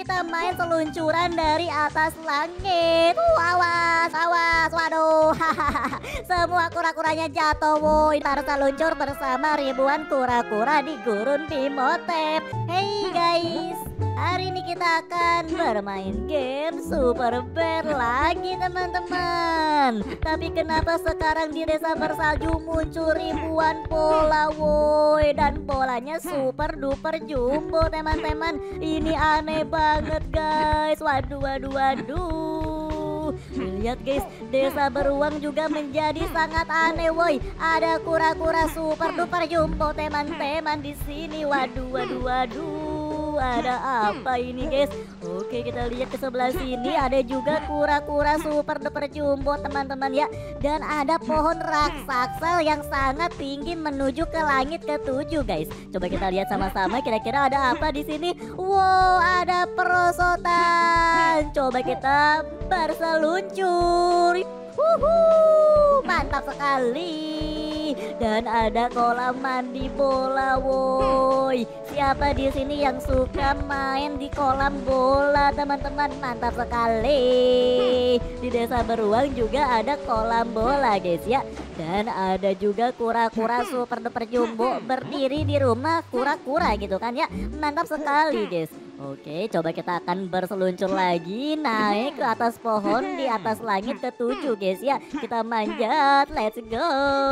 kita main seluncuran dari atas langit. Awas, awas, waduh. Semua kura-kuranya jatuh, woi. Ntar seluncur bersama ribuan kura-kura di gurun Imhotep. Hey guys, hari ini kita akan bermain game Super Bear lagi teman-teman. Tapi kenapa sekarang di desa bersalju muncul ribuan bola, woi. Dan bolanya super duper jumbo teman-teman. Ini aneh banget guys. Waduh, waduh, waduh. Lihat guys, desa beruang juga menjadi sangat aneh, woi. Ada kura-kura super duper jumbo teman-teman di sini. Waduh, waduh, waduh. Ada apa ini guys? Oke, kita lihat ke sebelah sini ada juga kura-kura super duper jumbo teman-teman ya. Dan ada pohon raksasa yang sangat tinggi menuju ke langit ketujuh guys. Coba kita lihat sama-sama kira-kira ada apa di sini. Wow, ada perosotan. Coba kita berseluncur. Mantap sekali. Dan ada kolam mandi bola, woi. Siapa di sini yang suka main di kolam bola, teman-teman? Mantap sekali. Di desa beruang juga ada kolam bola, guys ya. Dan ada juga kura-kura super duper jumbo berdiri di rumah kura-kura gitu kan ya. Mantap sekali, guys. Oke, coba kita akan berseluncur lagi naik ke atas pohon di atas langit ketujuh guys ya. Kita manjat, let's go.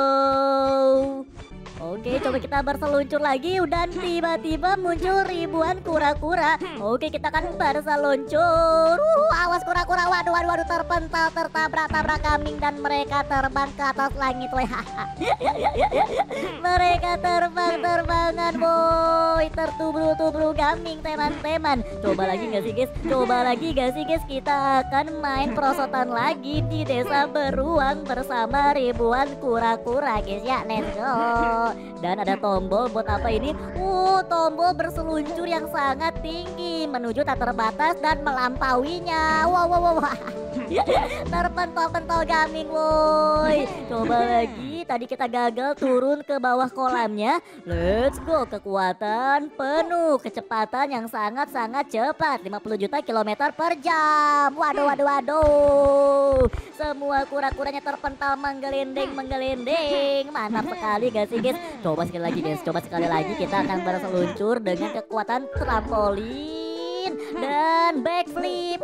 Oke, coba kita berseluncur lagi dan tiba-tiba muncul ribuan kura-kura. Oke, kita akan berseluncur. Awas kura-kura, waduh, waduh, waduh, terpental, tertabrak-tabrak kambing dan mereka terbang ke atas langit. Mereka terbang-terbangan, boy. Tertubruk-tubruk kambing, teman-teman. Coba lagi nggak sih guys? Coba lagi nggak sih guys? Kita akan main perosotan lagi di desa beruang bersama ribuan kura-kura guys ya. Let's go. Dan ada tombol buat apa ini? Tombol berseluncur yang sangat tinggi menuju tak terbatas dan melampauinya. Wow, wow, wow. Terpental-pental gaming, woi. Coba lagi, tadi kita gagal turun ke bawah kolamnya. Let's go, kekuatan penuh, kecepatan yang sangat-sangat cepat, 50 juta kilometer per jam. Waduh, waduh, waduh. Semua kura-kuranya terpental menggelendeng. Mantap sekali gak sih guys? Coba sekali lagi guys, coba sekali lagi kita akan berseluncur dengan kekuatan trampolin dan backflip.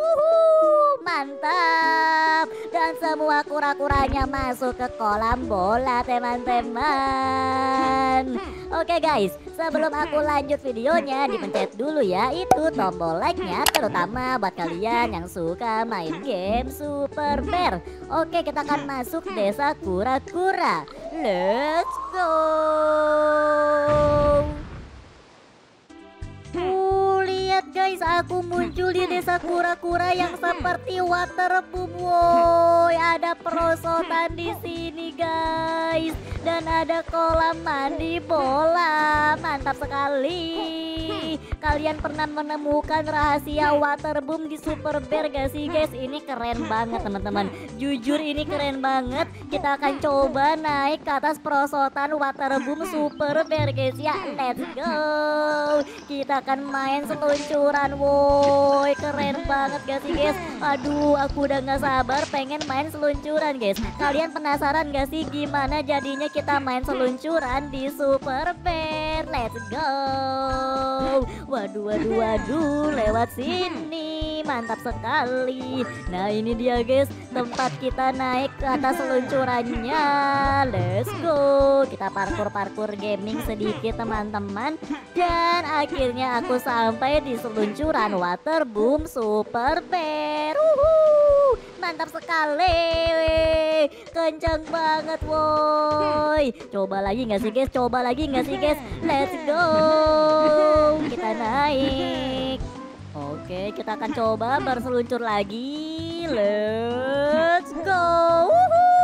Mantap. Dan semua kura-kuranya masuk ke kolam bola teman-teman. Oke guys, sebelum aku lanjut videonya, dipencet dulu ya itu tombol like-nya, terutama buat kalian yang suka main game Super Bear. Oke, kita akan masuk desa kura-kura. Let's go. Lihat guys, aku muncul di desa kura-kura yang seperti waterboom, woi. Ada perosotan di sini guys, dan ada kolam mandi bola. Mantap sekali. Kalian pernah menemukan rahasia waterboom di Super Bear gak sih guys? Ini keren banget teman-teman. Jujur ini keren banget. Kita akan coba naik ke atas perosotan waterboom Super Bear guys ya. Let's go. Kita akan main seluncuran, woi. Keren banget gak sih guys? Aduh, aku udah gak sabar pengen main seluncuran guys. Kalian penasaran gak sih gimana jadinya kita main seluncuran di Super Bear? Let's go. Waduh, waduh, waduh, lewat sini. Mantap sekali. Nah ini dia guys, tempat kita naik ke atas seluncurannya. Let's go. Kita parkur-parkur gaming sedikit teman-teman. Dan akhirnya aku sampai di seluncuran waterboom Super Bear. Mantap sekali. Kenceng banget, woi. Coba lagi nggak sih guys? Coba lagi nggak sih guys? Let's go. Kita naik. Oke, kita akan coba berseluncur lagi. Let's go.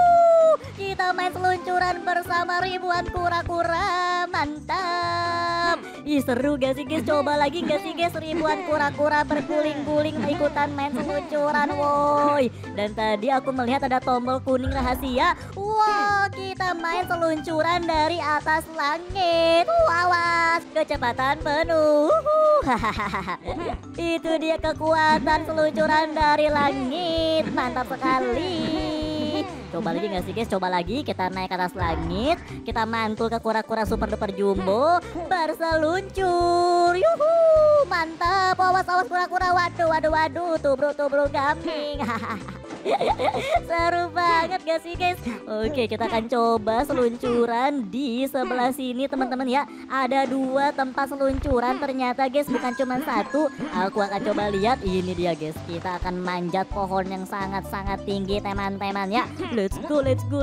Kita main seluncuran bersama ribuan kura-kura. Mantap. Ih seru gak sih guys? Coba lagi gak sih guys? Ribuan kura-kura berguling-guling ikutan main seluncuran woi. Dan tadi aku melihat ada tombol kuning rahasia. Wow, kita main seluncuran dari atas langit. Awas, kecepatan penuh. Itu dia kekuatan seluncuran dari langit. Mantap sekali. Coba lagi gak sih guys? Coba lagi kita naik ke atas langit. Kita mantul ke kura-kura super duper jumbo. Berseluncur. Yuhu, mantap. Awas kura-kura. Waduh. Tubruk gaming. Seru banget gak sih guys? Oke, kita akan coba seluncuran di sebelah sini teman-teman ya. Ada 2 tempat seluncuran ternyata guys, bukan cuma 1. Aku akan coba lihat. Ini dia guys, kita akan manjat pohon yang sangat-sangat tinggi teman-teman ya. Let's go.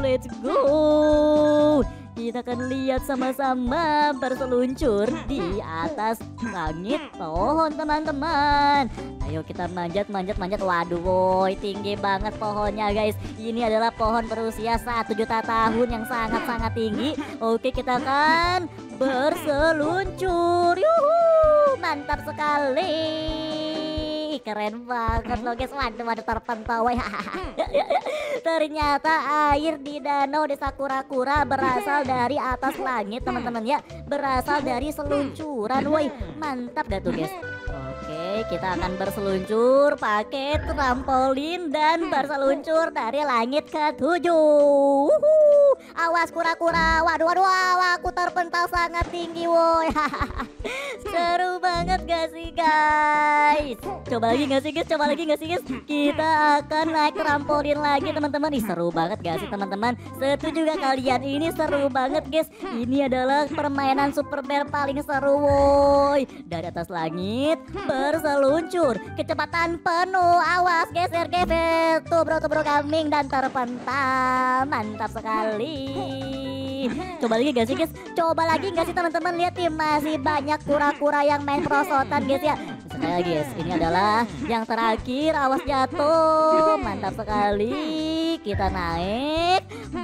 Kita akan lihat sama-sama berseluncur di atas langit pohon teman-teman. Ayo kita manjat. Waduh woy, tinggi banget pohonnya guys. Ini adalah pohon berusia 1 juta tahun yang sangat-sangat tinggi. Oke, kita akan berseluncur. Yuhu, mantap sekali. Keren banget loh guys. Waduh terpantau. Ternyata air di danau desa kura-kura berasal dari atas langit teman-teman ya. Berasal dari seluncuran. Woi, mantap gak tuh guys? Oke, kita akan berseluncur pakai trampolin dan berseluncur dari langit ke-7. Awas kura-kura. Waduh, aku terpental sangat tinggi woi. Seru banget gak sih guys? Coba lagi gak sih guys? Kita akan naik trampolin lagi teman-teman. Ih seru banget gak sih teman-teman? Setuju gak kalian? Ini seru banget guys. Ini adalah permainan Super Bear paling seru woi. Dari atas langit berseluncur, kecepatan penuh. Awas geser. Tubruk gaming dan terpental. Mantap sekali. Coba lagi gak sih guys? Coba lagi gak sih teman-teman? Lihat nih, masih banyak kura-kura yang main perosotan guys ya. Sekali lagi guys, ini adalah yang terakhir. Awas jatuh. Mantap sekali. Kita naik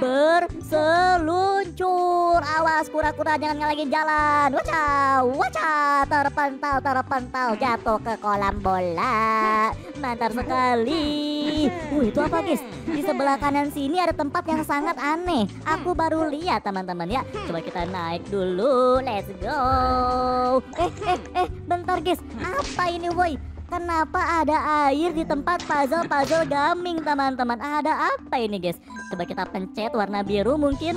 berseluncur. Awas kura-kura jangan ngalangin jalan. Waca terpental jatuh ke kolam bola. Mantap sekali. Itu apa guys? Di sebelah kanan sini ada tempat yang sangat aneh. Aku baru lihat teman-teman ya. Coba kita naik dulu. Let's go. Bentar guys. Apa ini woi? Kenapa ada air di tempat puzzle gaming teman-teman? Ada apa ini guys? Coba kita pencet warna biru mungkin.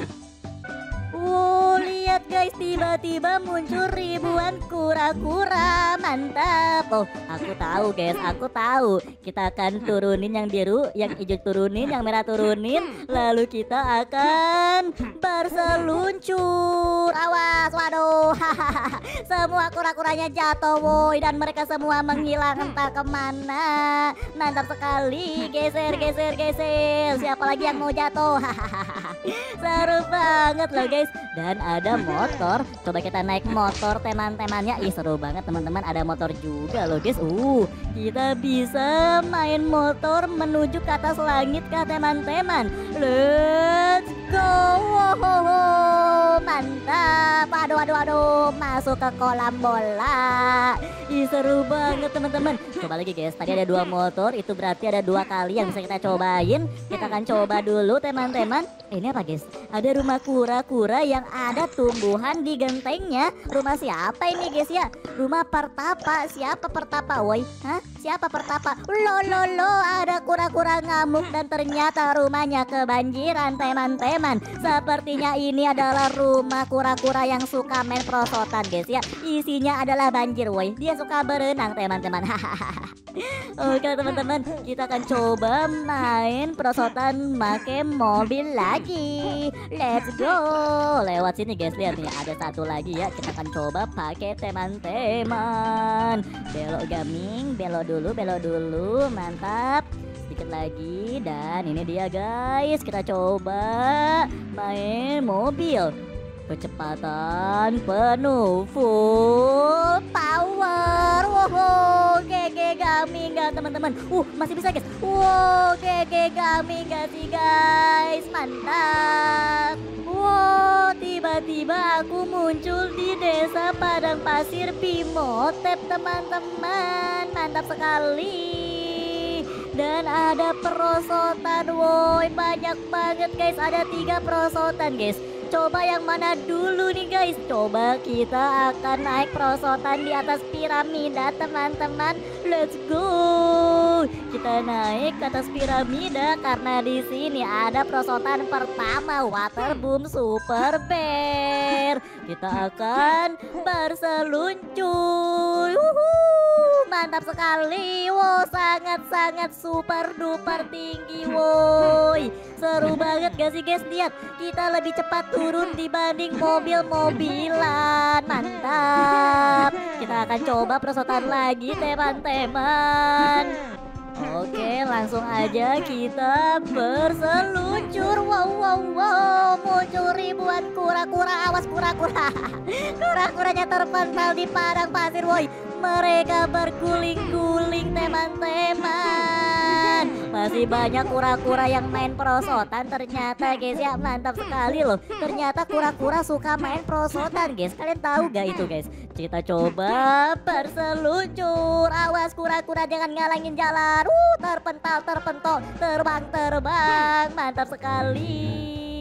Lihat guys, tiba-tiba muncul ribuan kura-kura. Mantap. Aku tahu guys, kita akan turunin yang biru, yang hijau turunin, yang merah turunin, lalu kita akan berseluncur. Awas, waduh. Semua kura-kuranya jatuh woi, dan mereka semua menghilang entah kemana. Mantap sekali. Geser. Siapa lagi yang mau jatuh? Seru banget loh guys. Dan ada motor. Coba kita naik motor teman-temannya. Ih seru banget teman-teman, ada motor juga loh guys. Kita bisa main motor menuju ke atas langit kah teman-teman? Let's go. Mantap. Aduh, masuk ke kolam bola. Ih seru banget teman-teman. Coba lagi guys, tadi ada 2 motor, itu berarti ada 2 kali yang bisa kita cobain. Kita akan coba dulu teman-teman. Ini apa guys? Ada rumah kura-kura yang ada tumbuhan di gentengnya. Rumah siapa ini guys ya? Rumah pertapa. Siapa pertapa woi? Hah? Siapa pertapa? Lo, ada kura-kura ngamuk dan ternyata rumahnya kebanjiran teman-teman. Sepertinya ini adalah rumah kura-kura yang suka main perosotan guys ya. Isinya adalah banjir woi. Dia suka berenang teman-teman. Oke teman-teman, kita akan coba main perosotan pakai mobil lagi. Let's go. Lewat sini guys, lihat nih ada satu lagi ya. Kita akan coba pakai teman-teman. Belok gaming, belok dulu, mantap. Sedikit lagi dan ini dia guys. Kita coba main mobil. Kecepatan penuh, full power. GG gaming juga teman-teman. Masih bisa guys. Wow, GG Gaming gak sih guys? Mantap. Wow, tiba-tiba aku muncul di desa Padang Pasir Bimotep teman-teman. Mantap sekali. Dan ada perosotan, woi banyak banget guys, ada 3 perosotan guys. Coba yang mana dulu nih guys? Coba kita akan naik perosotan di atas piramida teman-teman. Let's go. Kita naik ke atas piramida karena di sini ada perosotan pertama, Water Boom Super Bear. Kita akan berseluncur. Mantap sekali. Wow, sangat-sangat super duper tinggi, woi. Seru banget gak sih guys? Lihat, kita lebih cepat turun dibanding mobil-mobilan. Mantap. Kita akan coba perosotan lagi teman-teman. Oke, langsung aja kita berseluncur. Wow, muncul ribuan kura-kura. Awas kura-kura. Kura-kuranya terpental di padang pasir, woi. Mereka berguling-guling teman-teman. Masih banyak kura-kura yang main perosotan ternyata guys ya. Mantap sekali loh. Ternyata kura-kura suka main perosotan guys. Kalian tahu gak itu guys? Kita coba berseluncur. Awas kura-kura jangan ngalangin jalan. Terpental, terbang. Mantap sekali.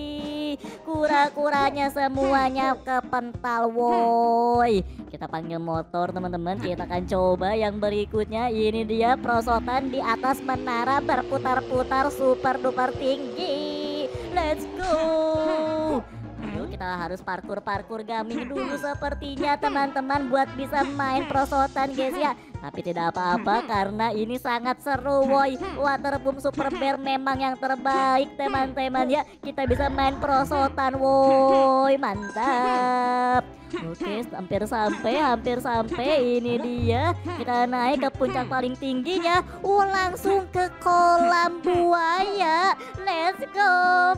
Kura-kuranya semuanya kepental, woi. Kita panggil motor teman-teman. Kita akan coba yang berikutnya. Ini dia perosotan di atas menara berputar-putar super duper tinggi. Let's go. Ayo kita harus parkur gaming dulu sepertinya teman-teman buat bisa main perosotan guys ya. Tapi tidak apa-apa karena ini sangat seru, woi. Water Boom Super Bear memang yang terbaik teman-teman ya. Kita bisa main perosotan, woi. Mantap. Oke, hampir sampai. Ini dia. Kita naik ke puncak paling tingginya. Langsung ke kolam buaya. Let's go,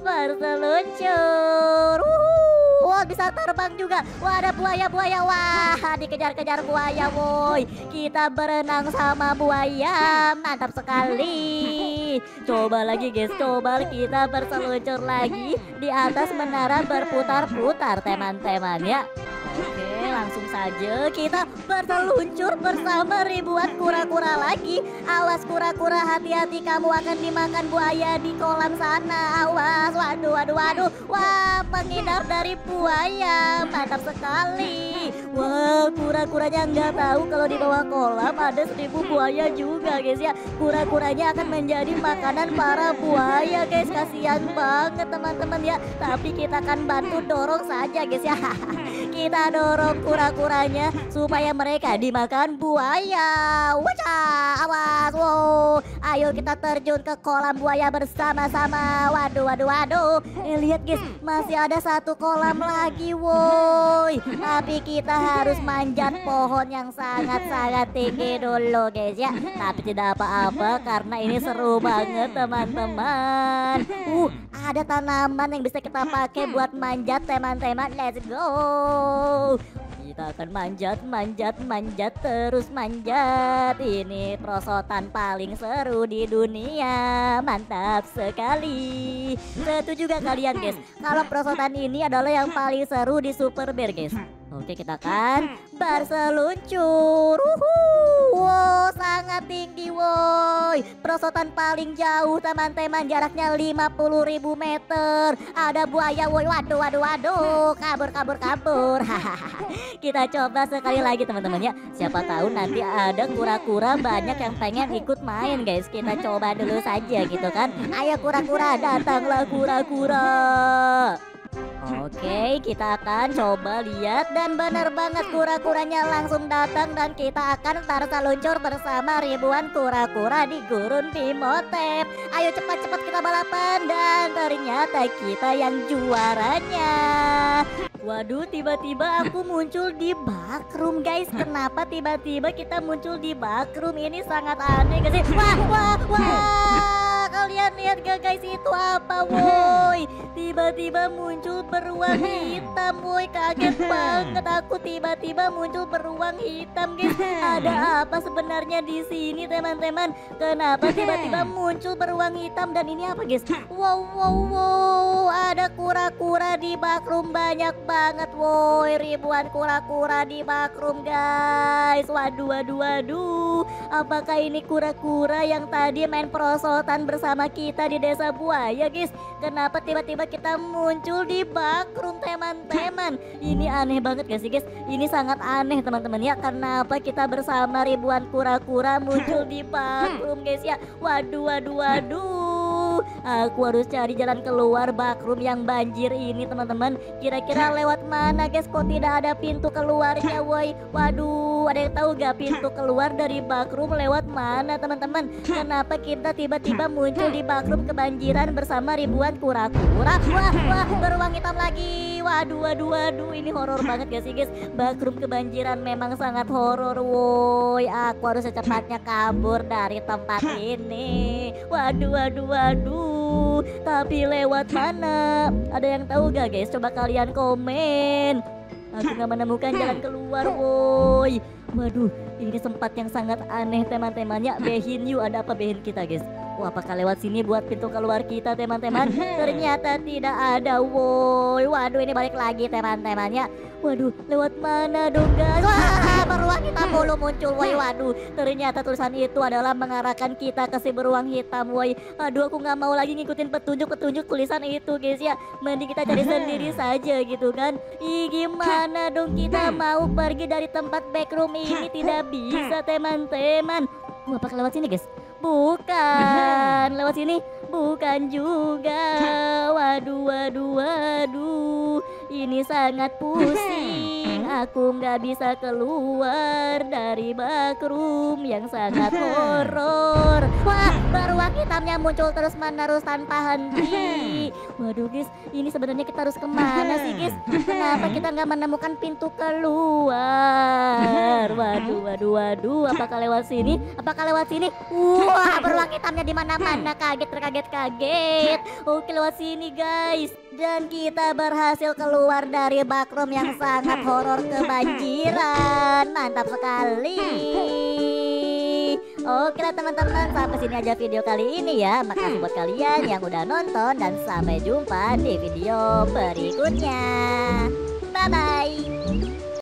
berseluncur. Wah, bisa terbang juga. Wah, ada buaya. Wah, dikejar-kejar buaya, woi. Kita berenang sama buaya. Mantap sekali. Coba lagi guys, coba kita berseluncur lagi di atas menara berputar-putar teman-teman ya. Oke, langsung saja kita berseluncur bersama ribuan kura-kura lagi. Awas kura-kura, hati-hati kamu akan dimakan buaya di kolam sana. Awas, waduh. Wah, menghindar dari buaya. Mantap sekali. Wah, kura-kuranya nggak tahu kalau di bawah kolam ada 1000 buaya juga guys ya. Kura-kuranya akan menjadi makanan para buaya guys. Kasihan banget teman-teman ya. Tapi kita akan bantu dorong saja guys ya. Kita dorong kura-kuranya supaya mereka dimakan buaya. Wajah, awas, wow. Ayo kita terjun ke kolam buaya bersama-sama. Waduh. Lihat guys, masih ada 1 kolam lagi, woi. Tapi kita harus manjat pohon yang sangat-sangat tinggi dulu guys ya. Tapi tidak apa-apa karena ini seru banget teman-teman. Ada tanaman yang bisa kita pakai buat manjat teman-teman. Let's go. Kita akan manjat, terus manjat. Ini perosotan paling seru di dunia. Mantap sekali. Setuju juga kalian guys, kalau perosotan ini adalah yang paling seru di Super Bear guys. Oke, kita akan berseluncur. Wow, sangat tinggi, woi. Perosotan paling jauh teman-teman, jaraknya 50.000 meter. Ada buaya, woi. Waduh. Kabur. Kita coba sekali lagi teman-teman ya. Siapa tahu nanti ada kura-kura banyak yang pengen ikut main guys. Kita coba dulu saja gitu kan. Ayo kura-kura, datanglah kura-kura. Oke, kita akan coba lihat dan benar banget kura-kuranya langsung datang dan kita akan berseluncur bersama ribuan kura-kura di gurun Bimotep. Ayo cepat-cepat kita balapan dan ternyata kita yang juaranya. Waduh, tiba-tiba aku muncul di backroom guys. Kenapa tiba-tiba kita muncul di backroom? Ini sangat aneh guys. Wah, kalian lihat gak guys, itu apa woi? Tiba-tiba muncul beruang hitam woi, kaget banget aku tiba-tiba muncul beruang hitam guys. Ada apa sebenarnya di sini teman-teman? Kenapa tiba-tiba muncul beruang hitam dan ini apa guys? Wow, ada kura-kura di backroom banyak banget woi, ribuan kura-kura di backroom guys. Waduh, apakah ini kura-kura yang tadi main perosotan bersama kita di desa buaya guys? Kenapa tiba-tiba kita muncul di backroom teman-teman? Ini aneh banget gak sih guys? Ini sangat aneh teman-teman ya. Kenapa kita bersama ribuan kura-kura muncul di backroom guys ya? Waduh, aku harus cari jalan keluar backroom yang banjir ini teman-teman. Kira-kira lewat mana guys? Kok tidak ada pintu keluarnya woi? Waduh, ada yang tahu gak pintu keluar dari backroom lewat mana teman-teman? Kenapa kita tiba-tiba muncul di backroom kebanjiran bersama ribuan kura-kura? Wah, beruang hitam lagi. Waduh, ini horor banget gak sih guys? Backroom kebanjiran memang sangat horor woi. Aku harus secepatnya kabur dari tempat ini. Waduh, tapi lewat mana? Ada yang tahu gak guys? Coba kalian komen. Aku gak menemukan jalan keluar woi. Waduh, ini tempat yang sangat aneh teman-temannya. Behin yuk, ada apa behin kita guys? Wah, apakah lewat sini buat pintu keluar kita teman-teman? Ternyata tidak ada woi. Waduh, ini balik lagi teman-temannya. Waduh, lewat mana dong guys? Wah, beruang hitam mulu muncul woi. Waduh, ternyata tulisan itu adalah mengarahkan kita ke si beruang hitam woi. Aduh, aku nggak mau lagi ngikutin petunjuk tulisan itu guys ya. Mending kita cari sendiri saja gitu kan. Ih, gimana dong kita mau pergi dari tempat backroom ini? Tidak bisa teman-teman. Wah, apakah lewat sini guys? Bukan, lewat sini bukan juga. Waduh, ini sangat pusing. Aku nggak bisa keluar dari backroom yang sangat horor. Wah, beruang hitamnya muncul terus menerus tanpa henti. Waduh guys, ini sebenarnya kita harus kemana sih guys? Kenapa kita nggak menemukan pintu keluar? Waduh, apakah lewat sini? Wah, beruang hitamnya di mana-mana, kaget. Oke, lewat sini guys. Dan kita berhasil keluar dari backroom yang sangat horor kebanjiran. Mantap sekali. Oke lah teman-teman, sampai sini aja video kali ini ya. Makasih buat kalian yang udah nonton dan sampai jumpa di video berikutnya. Bye bye.